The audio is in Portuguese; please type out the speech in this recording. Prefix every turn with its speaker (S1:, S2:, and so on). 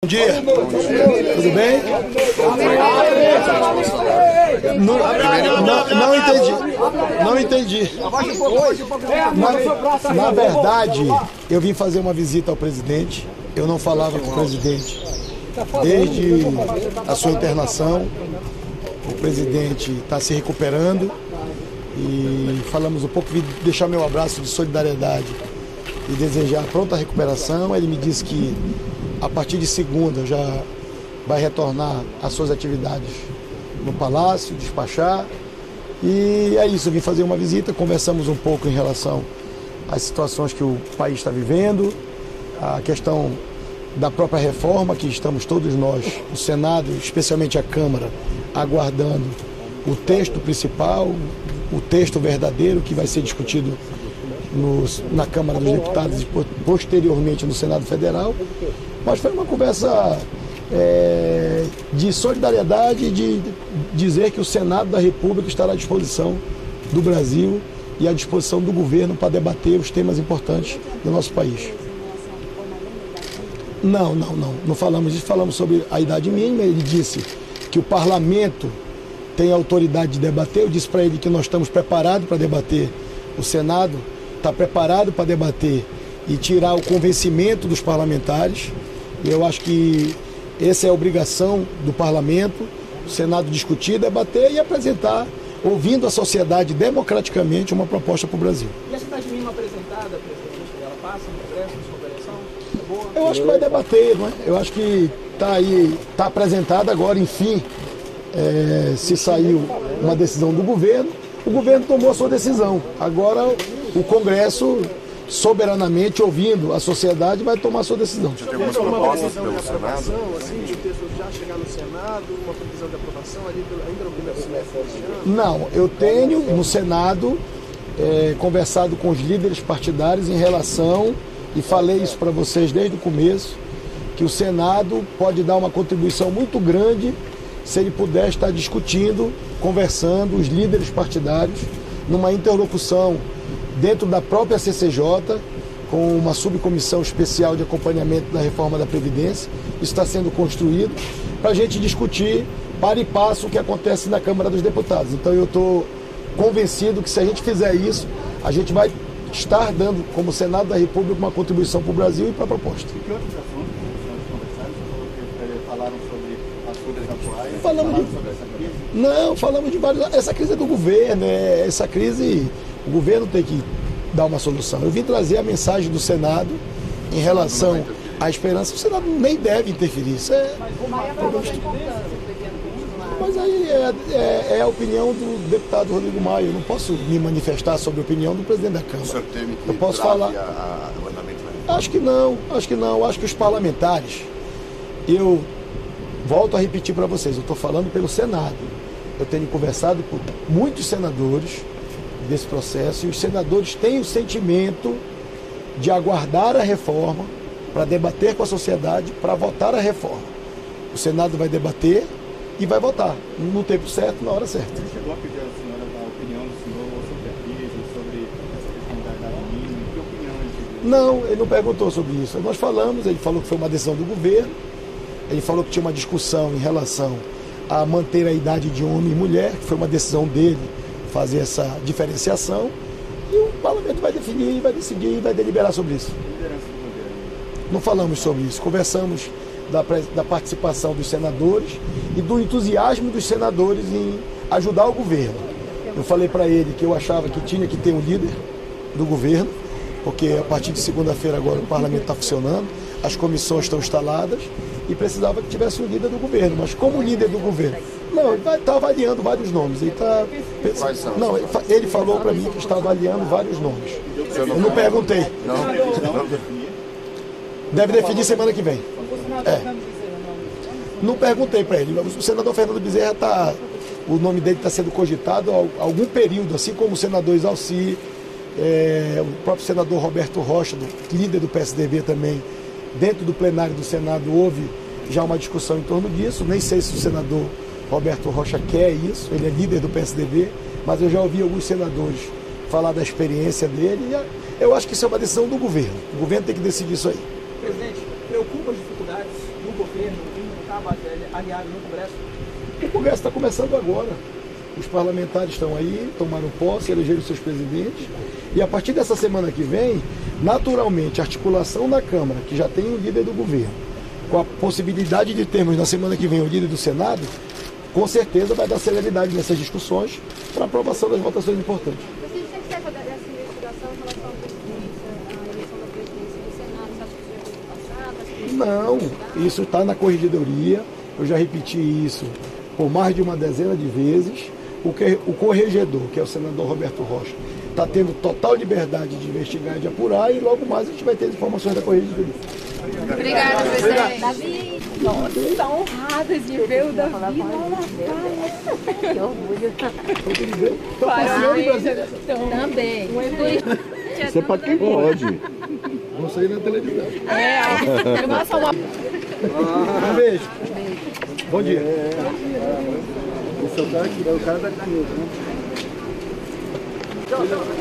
S1: Bom dia, tudo bem? Não entendi. Na verdade, eu vim fazer uma visita ao presidente. Eu não falava com o presidente desde a sua internação. O presidente está se recuperando e falamos um pouco, vim deixar meu abraço de solidariedade e desejar pronta recuperação. Ele me disse que a partir de segunda já vai retornar às suas atividades no Palácio, despachar. E é isso, eu vim fazer uma visita, conversamos um pouco em relação às situações que o país está vivendo, a questão da própria reforma, que estamos todos nós, o Senado, especialmente a Câmara, aguardando o texto principal, o texto verdadeiro que vai ser discutido na Câmara dos Deputados e posteriormente no Senado Federal. Mas foi uma conversa de solidariedade, de dizer que o Senado da República estará à disposição do Brasil e à disposição do governo para debater os temas importantes do nosso país. Não falamos disso, falamos sobre a idade mínima. Ele disse que o parlamento tem autoridade de debater. Eu disse para ele que nós estamos preparados para debater, o Senado está preparado para debater e tirar o convencimento dos parlamentares. E eu acho que essa é a obrigação do parlamento, o Senado discutir, debater e apresentar, ouvindo a sociedade democraticamente, uma proposta para o Brasil.
S2: E a cidade mínima apresentada, presidente, ela passa no Congresso, na sua avaliação? É boa?
S1: Eu acho que vai debater, não é? Eu acho que está aí, está apresentada agora, enfim, se saiu uma decisão do governo, o governo tomou a sua decisão. Agora o Congresso, soberanamente, ouvindo a sociedade, vai tomar a sua decisão.
S3: Já tem algumas propostas pelo Senado?
S2: Assim, de o texto já chegar no Senado, uma previsão de aprovação ali ainda no primeiro semestre deste ano?
S1: Não, eu tenho no Senado conversado com os líderes partidários em relação, e falei isso para vocês desde o começo, que o Senado pode dar uma contribuição muito grande se ele puder estar discutindo, conversando, os líderes partidários, numa interlocução dentro da própria CCJ, com uma subcomissão especial de acompanhamento da reforma da Previdência. Isso está sendo construído para a gente discutir para e passo o que acontece na Câmara dos Deputados. Então eu estou convencido que se a gente fizer isso, a gente vai estar dando, como Senado da República, uma contribuição para o Brasil e para a proposta.
S3: E que outros assuntos falaram sobre as folhas atuais?
S1: Falamos
S3: sobre essa crise?
S1: Não, falamos de vários. Essa crise é do governo, essa crise, o governo tem que dar uma solução. Eu vim trazer a mensagem do Senado em relação à esperança. O Senado nem deve interferir. Isso é. Mas aí é a opinião do deputado Rodrigo Maia. Eu não posso me manifestar sobre a opinião do presidente da Câmara.
S3: O senhor teme que
S1: eu posso falar.
S3: O andamento vai...
S1: Acho que não. Acho que os parlamentares, eu volto a repetir para vocês, eu estou falando pelo Senado. Eu tenho conversado com muitos senadores desse processo e os senadores têm o sentimento de aguardar a reforma para debater com a sociedade, para votar a reforma. O Senado vai debater e vai votar no tempo certo, na hora certa.
S3: Você chegou a pedir à senhora a opinião do senhor sobre a crise, sobre essa questão da idade mínima? Que opinião ele pediu?
S1: Não, ele não perguntou sobre isso. Nós falamos, ele falou que foi uma decisão do governo, ele falou que tinha uma discussão em relação a manter a idade de homem e mulher, que foi uma decisão dele fazer essa diferenciação, e o parlamento vai definir, vai decidir e vai deliberar sobre isso. Não falamos sobre isso, conversamos da participação dos senadores e do entusiasmo dos senadores em ajudar o governo. Eu falei para ele que eu achava que tinha que ter um líder do governo, porque a partir de segunda-feira agora o parlamento está funcionando, as comissões estão instaladas e precisava que tivesse um líder do governo. Mas como líder do governo? Não, ele está avaliando vários nomes.
S3: Quais são?
S1: Não, ele falou para mim que está avaliando vários nomes. Eu não perguntei.
S3: Não.
S1: Deve definir semana que vem. Não perguntei para ele. O senador Fernando Bezerra o nome dele está sendo cogitado há algum período, assim como o senador Exalci, o próprio senador Roberto Rocha, líder do PSDB também. Dentro do plenário do Senado houve já uma discussão em torno disso. Nem sei se o senador Roberto Rocha quer isso, ele é líder do PSDB, mas eu já ouvi alguns senadores falar da experiência dele. E eu acho que isso é uma decisão do governo. O governo tem que decidir isso aí.
S2: Presidente, preocupa as dificuldades do governo estava alinhado no Congresso?
S1: O Congresso está começando agora. Os parlamentares estão aí, tomaram posse, elegeram seus presidentes. E a partir dessa semana que vem, naturalmente, a articulação da Câmara, que já tem o líder do governo, com a possibilidade de termos na semana que vem o líder do Senado, com certeza vai dar celeridade nessas discussões para aprovação das votações importantes.
S4: Você disse que dessa investigação em relação à eleição da presidência do Senado, você acha que isso já foi passado?
S1: Não, isso está na corregedoria, eu já repeti isso por mais de uma dezena de vezes. O corregedor, que é o senador Roberto Rocha, está tendo total liberdade de investigar e de apurar, e logo mais a gente vai ter as informações da corregedoria.
S4: Obrigada, presidente. Davi, nossa, honradas de ver o Davi lá na praia. Que orgulho. Também.
S5: Isso é para quem pode.
S1: Vamos sair na televisão.
S4: Nossa, uma...
S1: Um beijo. Bom dia.
S5: O cara daqui, o cara daqui, né?